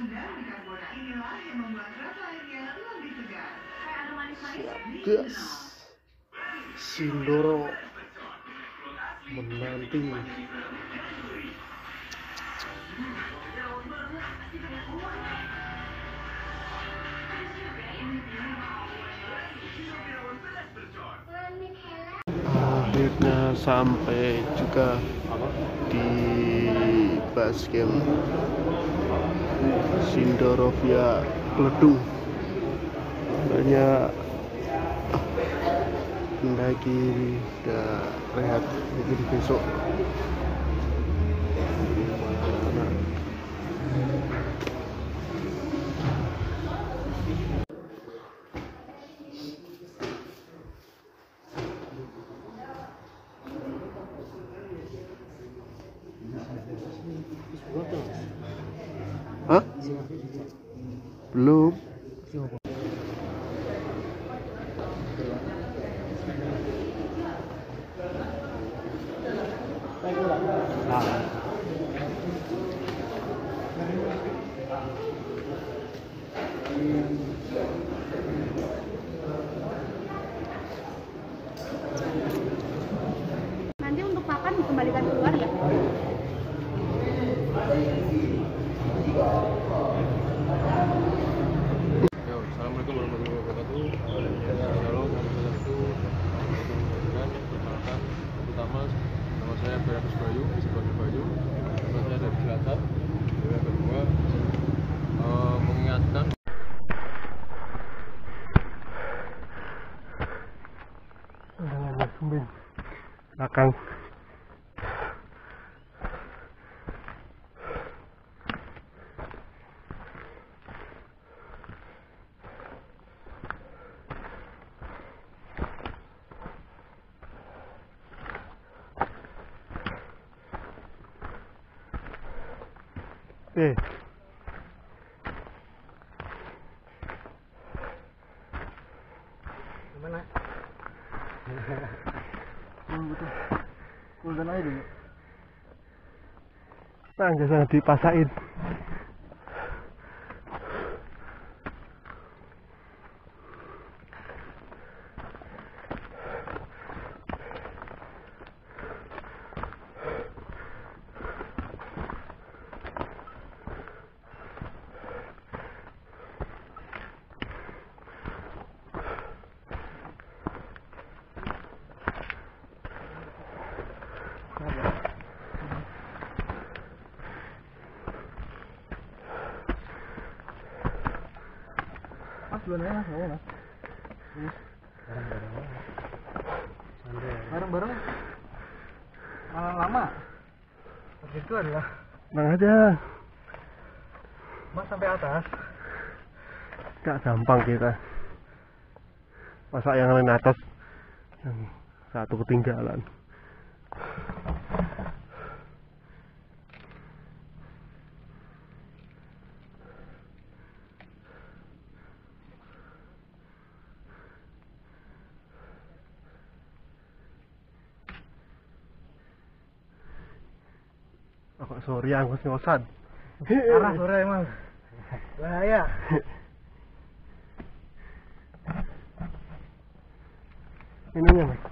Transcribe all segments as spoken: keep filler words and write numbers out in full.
Gas Sindoro menanti. Akhirnya sampai juga di base camp Sindorovia Pledung. Banyak pendaki udah rehat, mungkin besok hah? Belum. Nanti untuk pakan dikembalikan keluar ya. Yo, assalamualaikum warahmatullahi wabarakatuh. Shalom, wabarakatuh. Perkenalkan, pertama nama saya Beratus Bayu, sebagai Bayu. Nama saya dari Selatan. Yang kedua, uh, mengingatkan Udah sumbing belakang. Eh. Gimana? Hmm, betul. Kuldan aja dulu. Tangga sana dipasain. Mas duluan aja mas, nggak mas. Bareng-bareng. Bareng-bareng. Malah lama. Begitu adalah. Tenang aja. Mas sampai atas. Gak gampang kita. Masa yang lain atas, yang satu ketinggalan. Kok sore anggus ngosan. Arah sore emang. Bahaya. Ininya mas.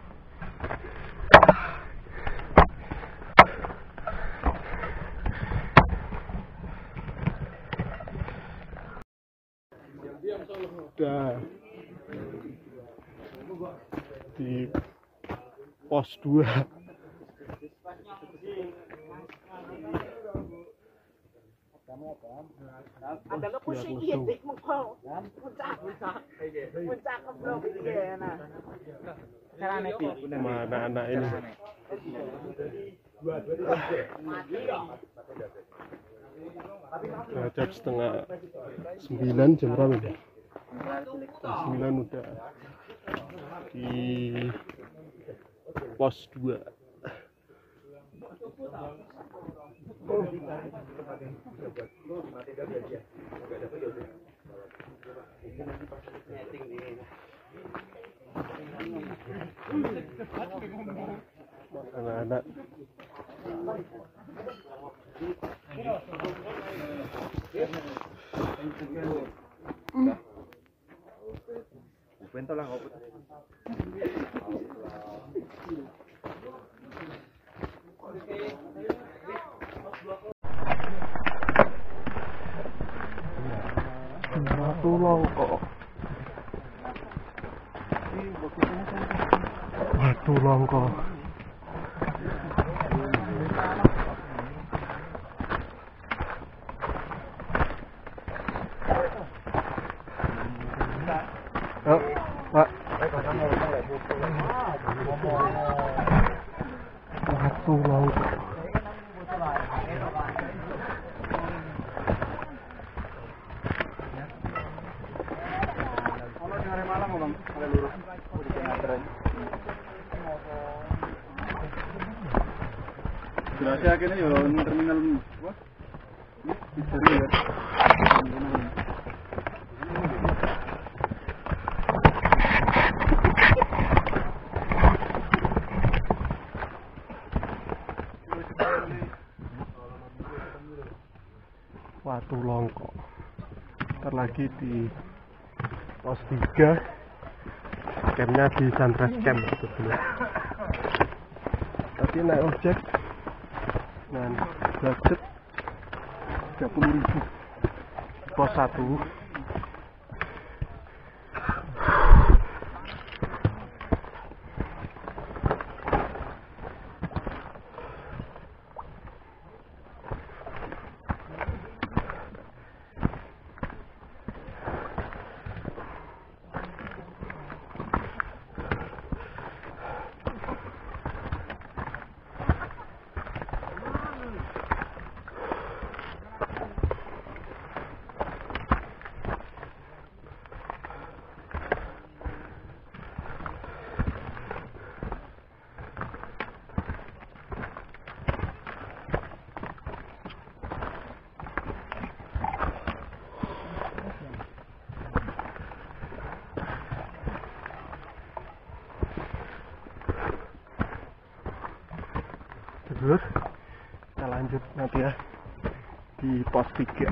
Udah di pos dua. Ada nggak pusing iya dik mengkol puncak puncak puncak keblok iya nah carane pi Mana anak ini nah, jam setengah sembilan jam berapa ini? Jam sembilan udah di pos dua. Anak-anak Batu Longko. Batu Longko. Oh, Pak. Batu Longko. Berarti akhirnya ya terminal wah. Ini ya. Batu Longko. Ntar lagi di pos tiga. Campnya di Sunrise Camp sebetulnya. Tapi naik ojek dan budget tiga puluh ribu pos satu. Terus kita lanjut nanti ya di pos tiga.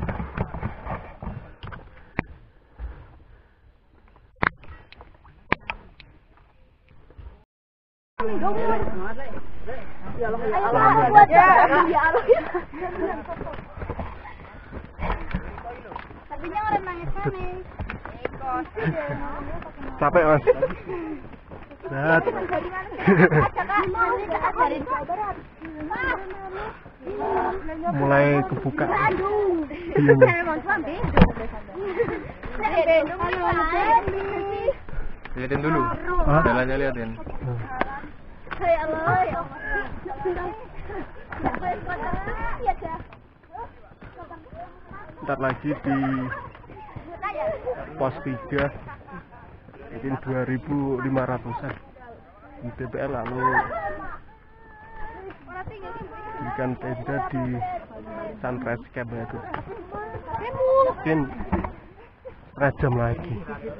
Artinya orang nangis nangis. Capek mas. Berat. Mulai kebuka. Liatin dulu. Hah? Jalannya liatin. Ntar lagi di pos tiga mungkin dua ribu lima ratusan di T P L, lalu bikin tenda di Sunrise Camp itu mungkin setengah jam lagi.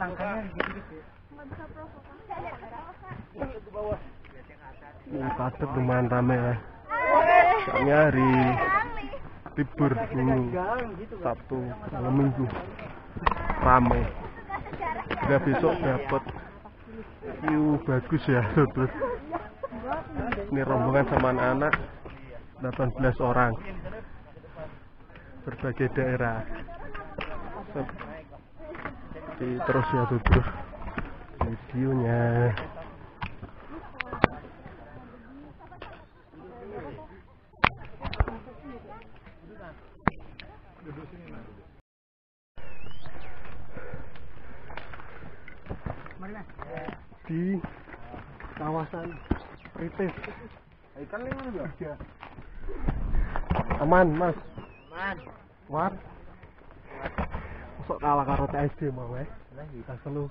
Ini padat lumayan rame ya, soalnya hari libur dulu, Sabtu malam Minggu rame. Ya besok dapat view bagus ya terus. Ini rombongan sama anak-anak delapan belas orang berbagai daerah. Jadi terus ya terus videonya. Di kawasan Ritis. Ikan lima juga. Aman mas. Man. What? Masuk kalah karo T S D mau eh. Kita selalu.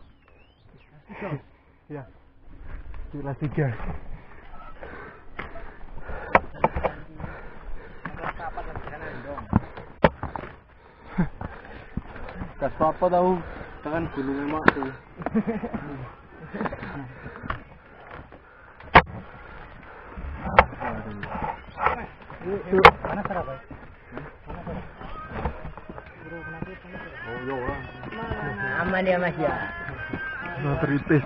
Ya. Kelas tiga. Kas apa tahu? Tekan gunung emak tuh. Mana serap? Oh, yo. Aman ya Mas ya. Artritis.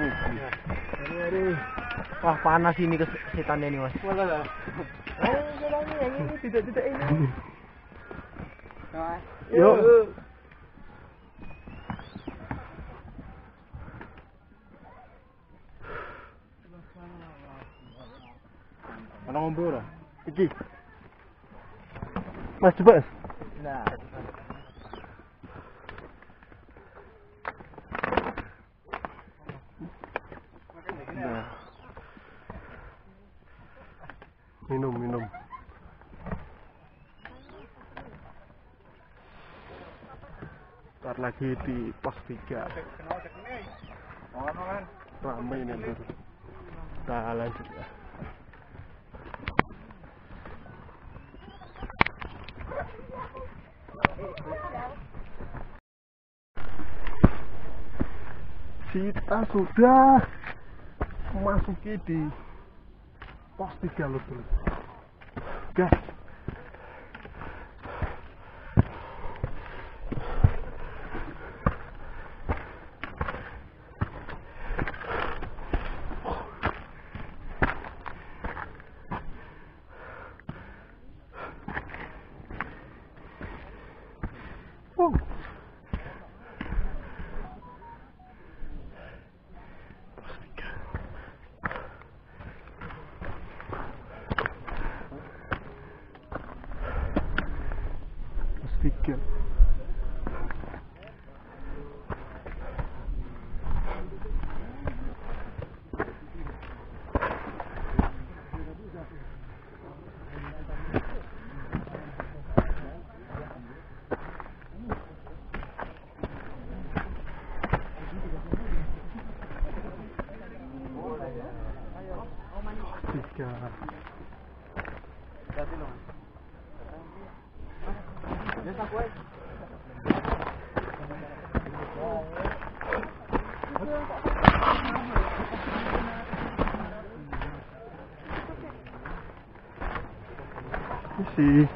Wah, panas ini ke setannya nih, Mas. Malah lah. Ayo, jalan yang ini tidak-tidak ini. Yuk. Mana ngobrol lah? Iki. Mas coba. Mas. Nah. Nah. Minum, minum. Ntar lagi di pos tiga. Ramai ini tuh. Kita lanjut ya. Kita sudah memasuki di pos tiga loh dulu. Gas. Oh. Tiga. Tiga. Isi.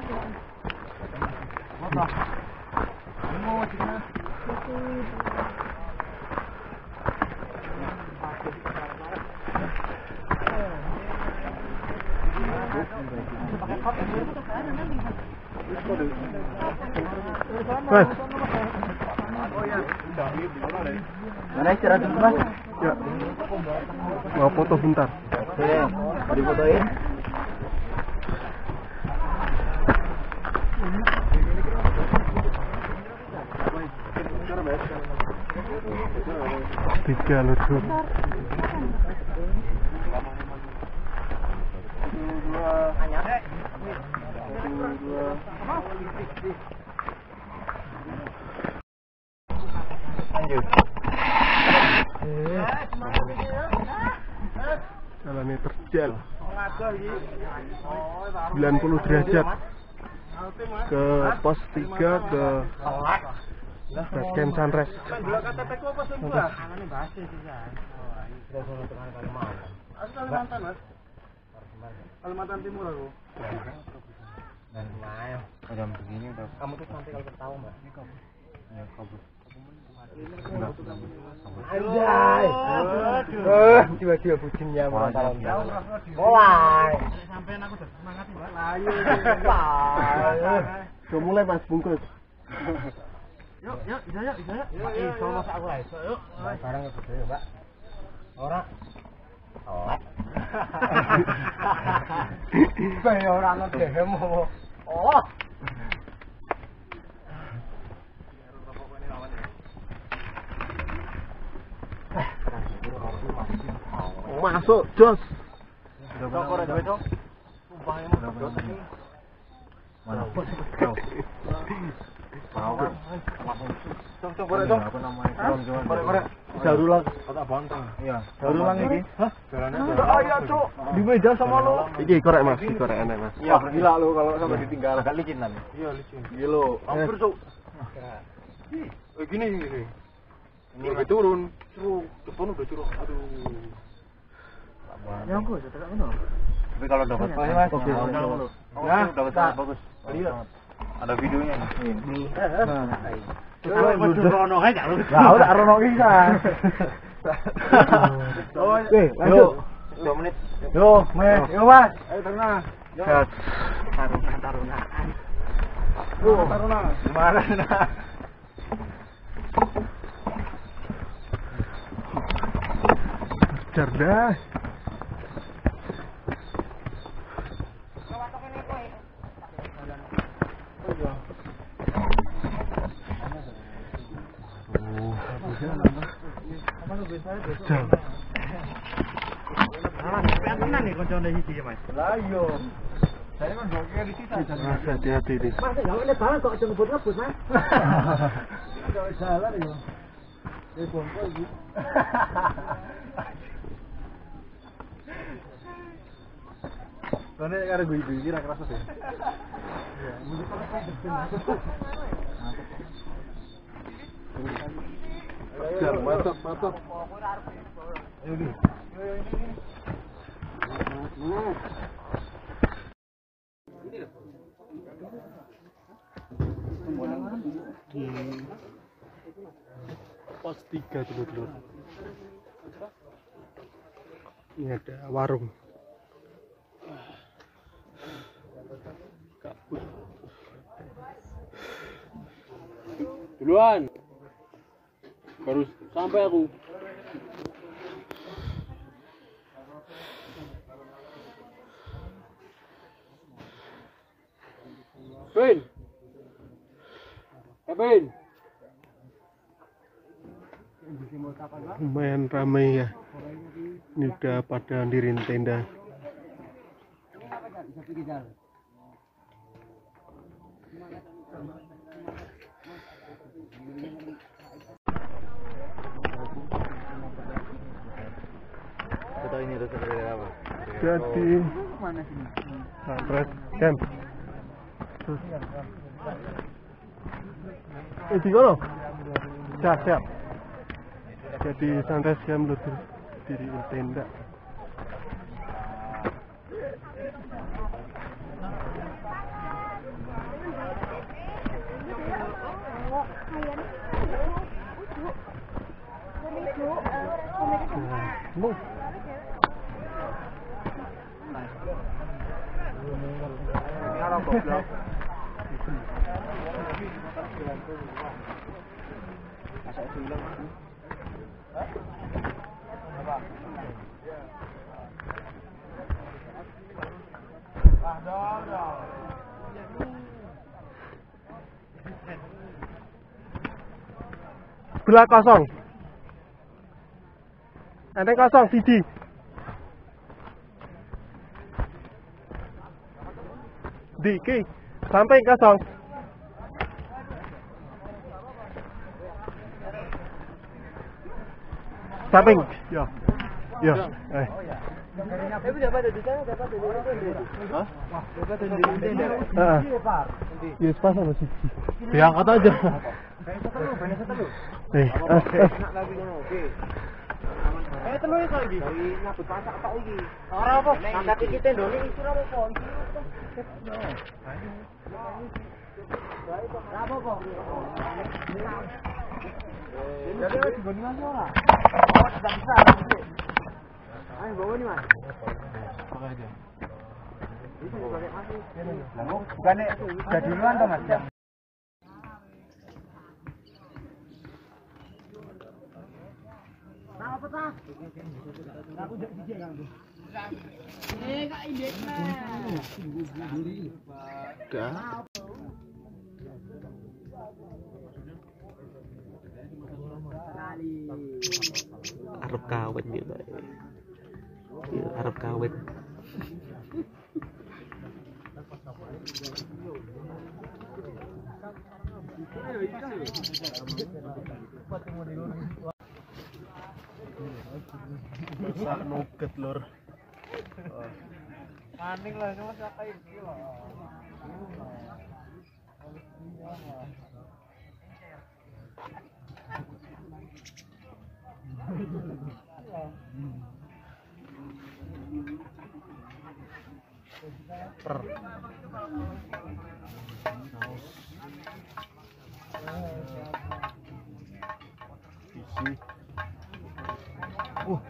Mas. Mana istirahat dulu, Mas? Ya. Mau foto bentar. Oke, mau difotoin? Tiga loh tuh. Lanjut. Jalannya terjal sembilan puluh derajat ke pos tiga ke Basecamp Sunrise. Kalimantan, Mas. Kalimantan Timur aku. Dan main jam begini udah. Kamu tuh nanti kalau ketawa, Mbak. Ini kabur. Ya kabur. Anjay. Eh, tiba-tiba bucinnya mau tahun. Mulai. Sampean aku udah semangat, Mbak. Ayo. Sudah mulai Mas bungkus. Yuk, yuk, bisa yuk, bisa yuk. Iso masak aku iso, yuk. Barang ke gede, Mbak. Ora. Oleh. Saya ora ana demo. Oh. Masuk, Jos. Kok ora duwe, Cok? Sumpah emang. Mana? Mau kan? Cok, cok, korek, cok. Aku namanya Bang Jawa. Korek, korek. Daru lang. Kota Bontang. Iya. Daru lang iki. Hah? Jalannya. Oh iya, Cuk. Di meja sama lo. Iki korek Mas, iki korek enak Mas. Iya, gila lu kalau sampai ditinggal. Agak licin kan. Iya, licin. Gila. Hampir, Cuk. Eh gini gini. Ini Udah turun. Curug. Depan udah curug. Aduh. Ya aku sudah ngono. Tapi kalau dapat Mas. oke. Oke. Ya, dapat bagus. Iya. Ada videonya nih. Kalau mau rono aja lu. Lah, udah rono bisa. Oh, eh, lanjut. dua menit. Yo, Mas. Yo, Mas. Ayo tengah. Set. Taruna-tarunaan. Oh, taruna. Gimana nah? Cerdas. Jam. Tenan nih koncone iki, Mas. Lah iya. Saya kan doke di sisa. Mas, hati-hati nih. Mas, enggak boleh banget kok aja ngebut-ngebut, Mas. Enggak salah ya. Ya bongko iki. Soalnya karo gue iki ra kerasa sih. Ya, mungkin Jam, mantap, mantap. Ayo iki. Di pos tiga dulu. Ini ada warung. Kabut. Duluan. Baru sampai aku. Ben. Ben. Lumayan ramai ya. Ini udah pada dirin tenda. Foto ini terus dari apa? Jadi sunrise camp. Terus. Eh di kono. Siap siap. Jadi sunrise camp lu diri tenda. Mau. Sebelah kosong. Ada kosong siji. Diki sampai kosong. Samping. Ya. Ya. Eh. Tapi dapat di sana, dapat di tenda. Hah? Dapat di tenda. Heeh. Ya sepasang siji. Diangkat aja. Eh, eh, eh. Eh, telu iso iki. Dari nyabut pasak tok iki. Ora apa, angkat iki tendone iki ora apa. Ora apa kok. Jadi wis goni Mas ora? Oh, sudah bisa. Ayo bawa nih, Mas. Pakai aja. Itu pakai masih. Bukannya udah duluan toh Mas? Nah, apa tah? Aku jak dijek kan. Eh, kak indek mah. Dah. Arab kawin gitu. Ya, Arab kawin. Masak nugget lur. Maning lah sama siapa ini loh. Per. lagi. Uh.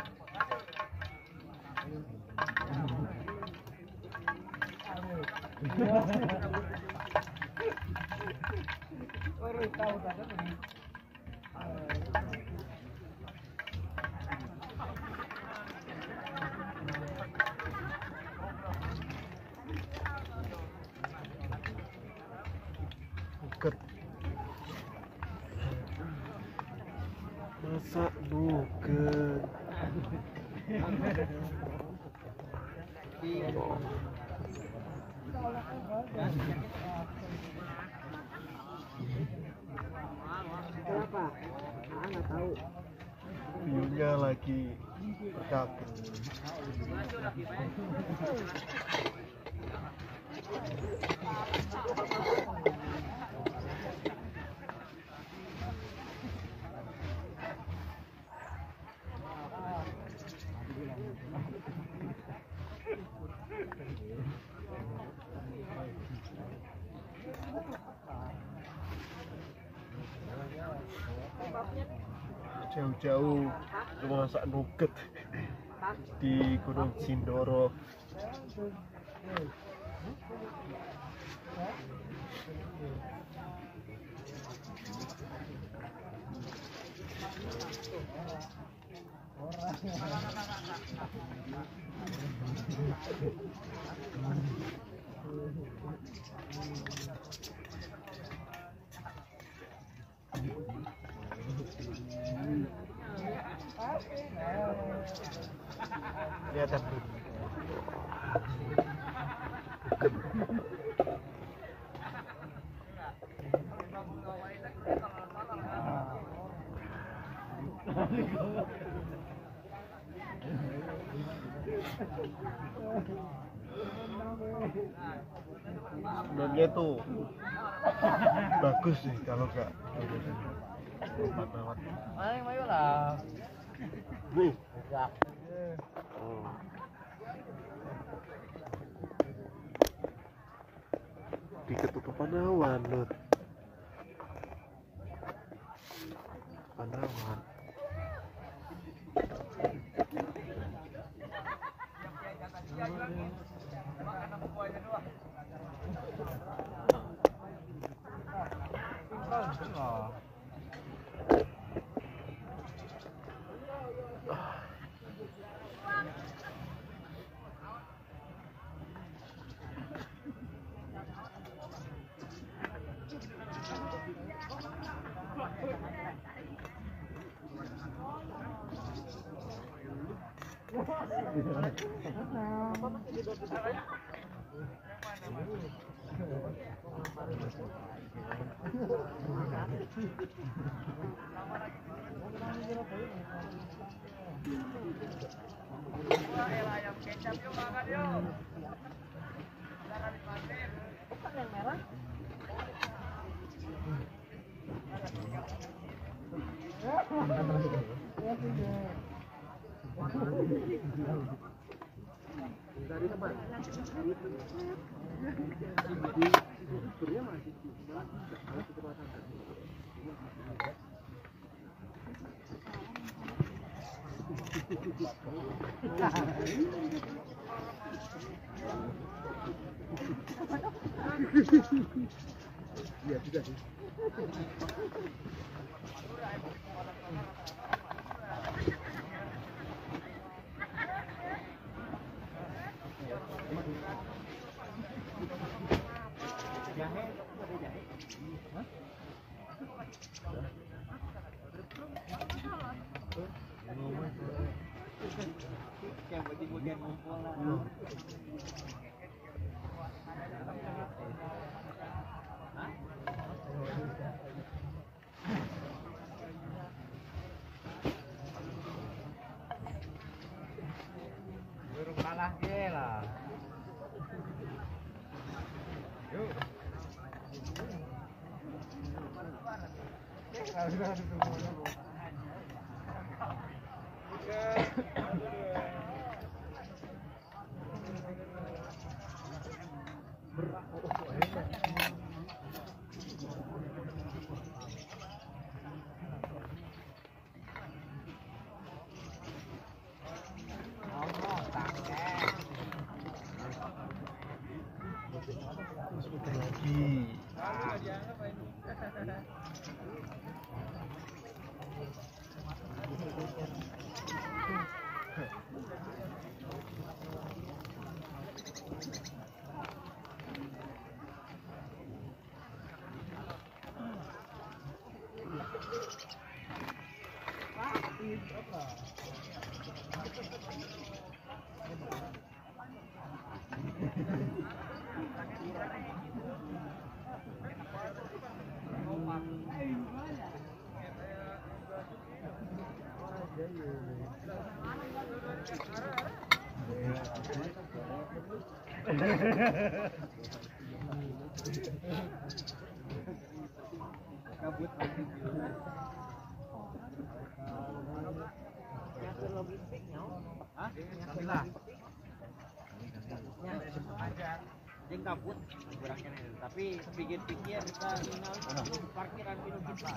Buket. Masak buket. Kenapa? Ah, nggak tahu. View-nya lagi berkabut. Jauh-jauh masak nugget di Gunung Sindoro. Lihat aku. Sebenarnya tuh bagus sih kalau nggak lewat. Maling mayu lah. Nih. Oh. Di ketutupan awan, Lut. Panawan. Yang merah. Dari tempat. Sebenarnya masih di sebelah kecepatan. Iya sudah sih. Burung kalah ke lah. Yuk. Yang kabut geraknya itu, tapi pikir-pikir kita ini parkiran minum kita.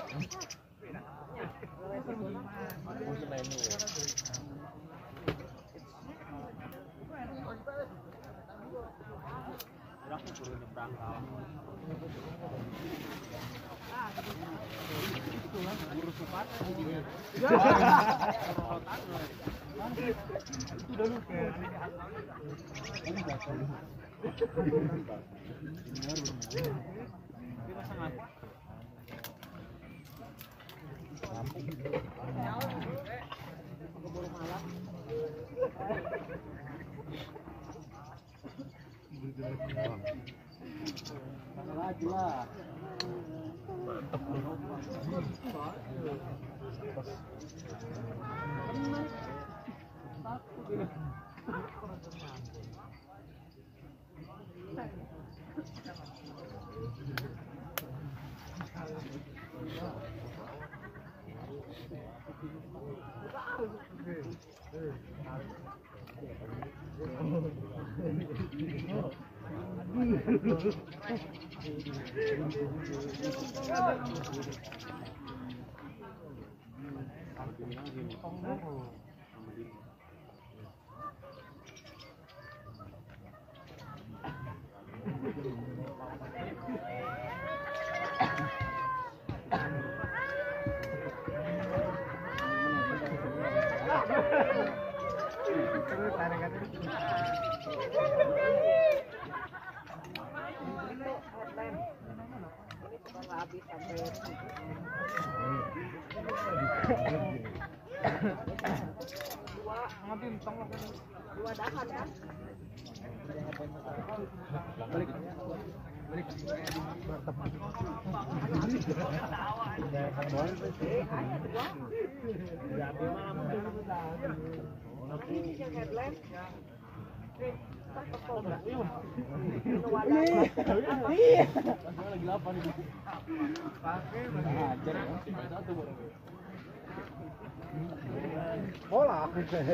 Bola.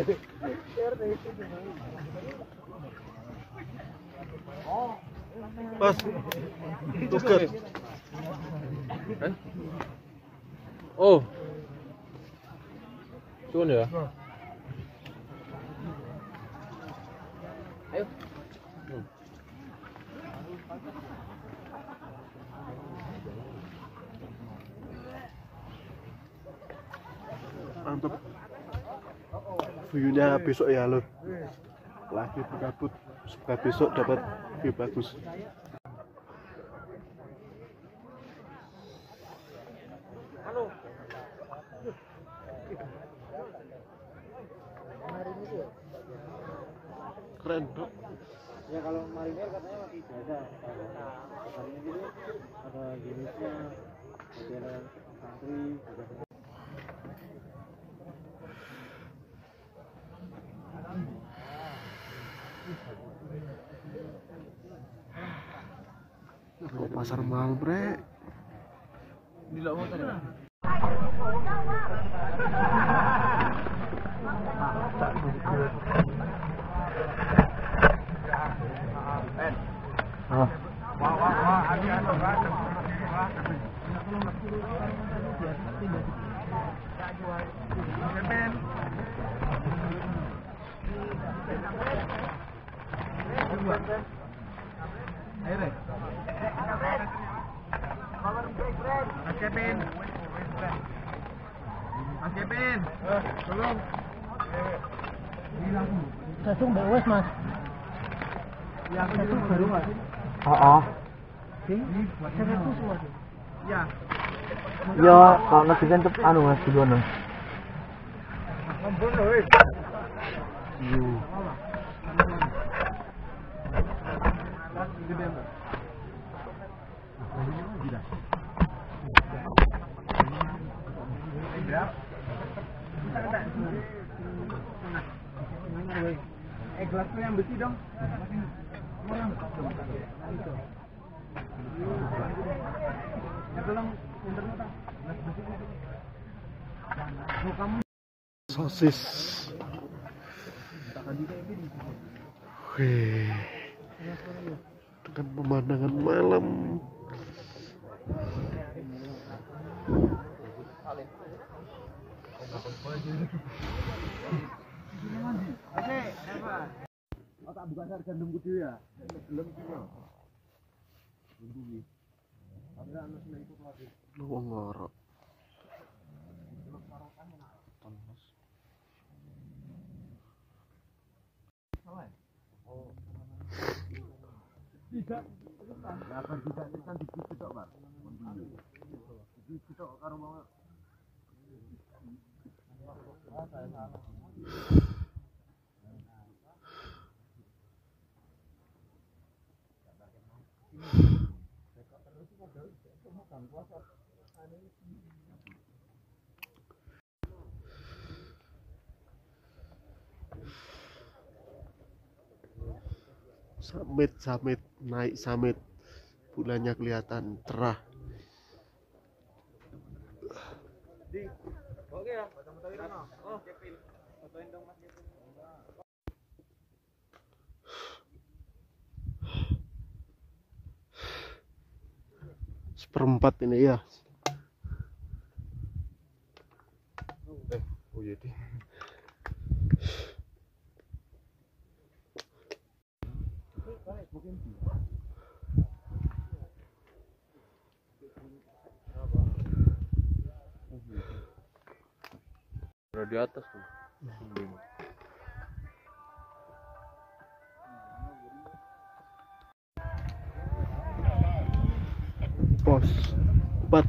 Mas, tuker. Oh, cuman ya. Ayo. Mantap. View-nya besok ya lo. Lagi berkabut. Semoga besok dapat view bagus. Keren bro. Ya kalau marinir katanya masih ada. Hari ini gitu ada jenisnya, model santri, ada Kok pasar mahal bre? Di laut tadi. Ah. Wah wah wah, ada ada ada. Ayo deh. Kevin. Mas Kevin. Tolong. Langsung bewes mas. Yang itu baru mas. Oh, oh. Ya. Ya, kalau nanti kan tuh anu mas duluan mas. Ampun loh. Eh. Yu. Gede mas. Eh gelasnya yang besi dong. Sosis. Wih, dengan pemandangan malam. Oh tak buka sarga nunggu dia ya. Belum sih. Mau ngorok. Tidak. Lapan tidak kan dikit tok, Pak. Dikit tok karo mau. Summit, summit, naik summit, bulannya kelihatan cerah. Oke ya, foto-fotoin dong. Oh, Kevin. Fotoin dong Mas Kevin. Seperempat ini ya. Eh, oh iya deh. Udah di atas tuh. Pos empat.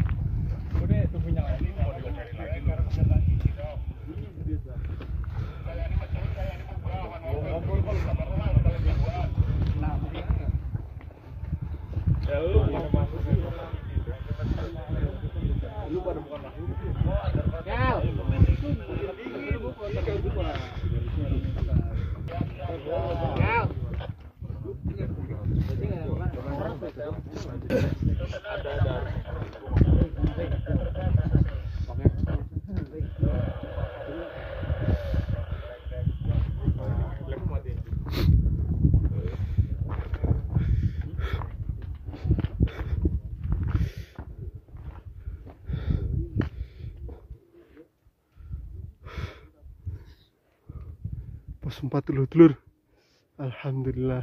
Pos empat dulur-dulur. Alhamdulillah.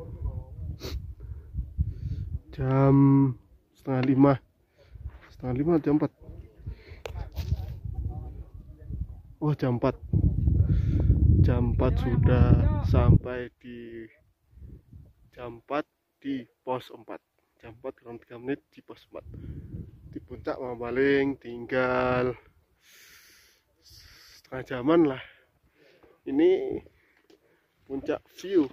Jam setengah lima. Setengah lima jam empat. Oh jam empat. Jam empat sudah sampai di jam empat di pos empat. Jam empat kurang tiga menit di pos empat. Di puncak Mambaling tinggal setengah jaman lah. Ini puncak view.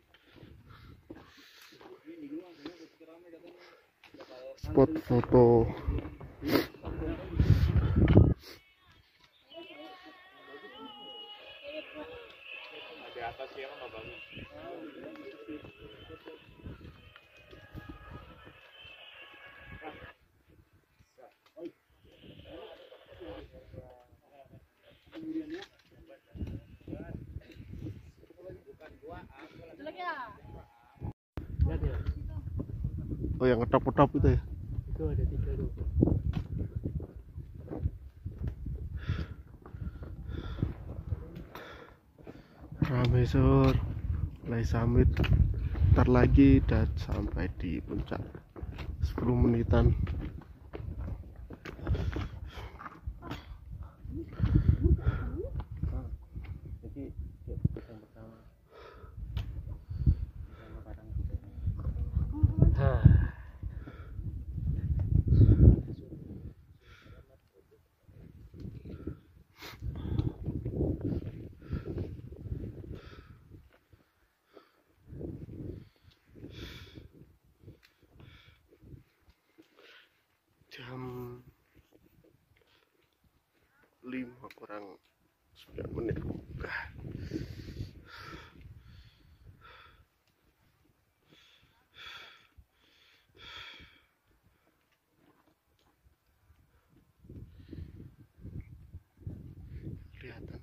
Spot foto. Di atas ya enggak bagus. Oh yang ketop-ketop itu ya? Itu ada tiga tuh. Ramai sur, mulai summit. Ntar lagi dan sampai di puncak sepuluh menitan. jam lima kurang sembilan menit. Kelihatan.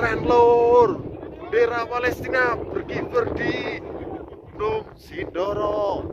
keren lur. Bendera Palestina berkibar di Gunung Sindoro.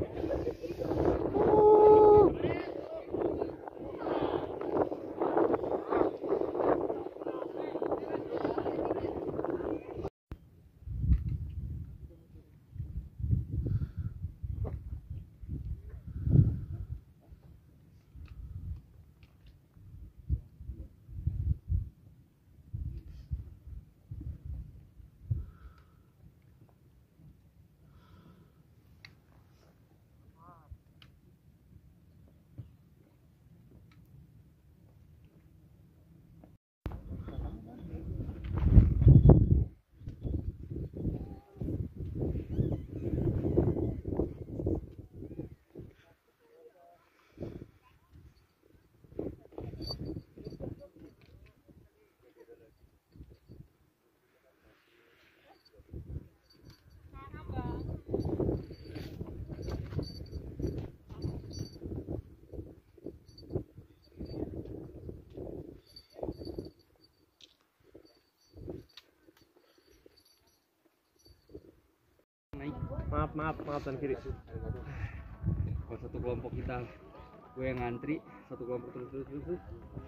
Maaf, maaf, maaf dan kiri. Kalau satu kelompok kita, gue yang ngantri, satu kelompok terus terus terus. terus.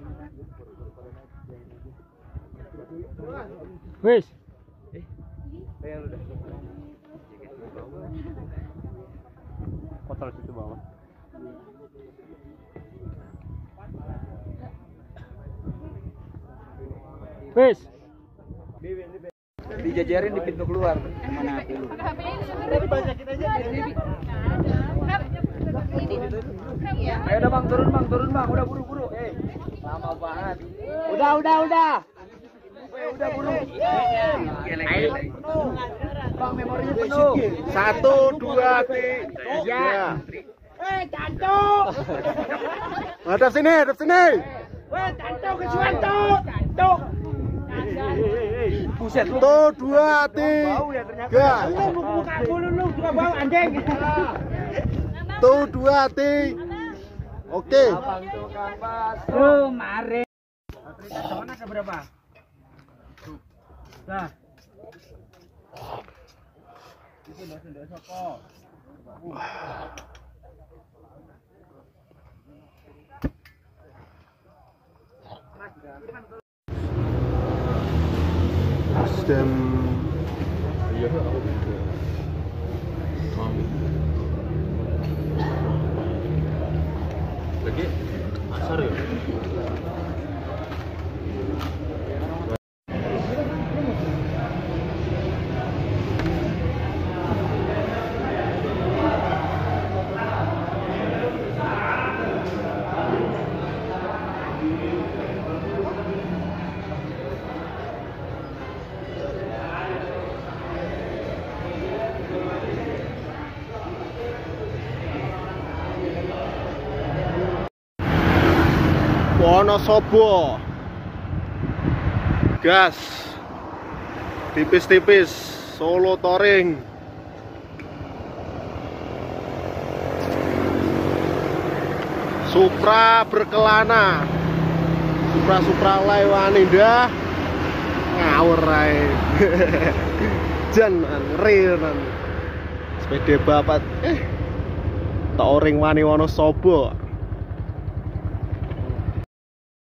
Wes. Eh, yang udah. Kotor situ bawah. Wes. Dijajarin di pintu keluar. Mana dulu? Dari banyakin aja. Ayo udah bang, turun bang, turun bang, udah buru-buru. Eh, lama banget. Udah, udah, udah. Eh, udah buru. Ayo. Bang, memorinya penuh. Satu, dua, tiga. Eh, cantuk. Hadap sini, hadap sini. Weh, cantuk ke Suwanto. Cantuk. Buset lu. Satu, dua, tiga. Lu buka dulu lu juga bau anjing. Satu, dua, tiga. Oke. Abang tukang bakso. Oh, mare. Mana ada berapa? Nah. Itu udah soko. Dan Lagi asar ya. Wonosobo, gas, tipis-tipis, Solo touring. Supra berkelana, Supra-supra lewan indah, ngawur ae. Jan real sepeda bapak, eh touring wani Wonosobo.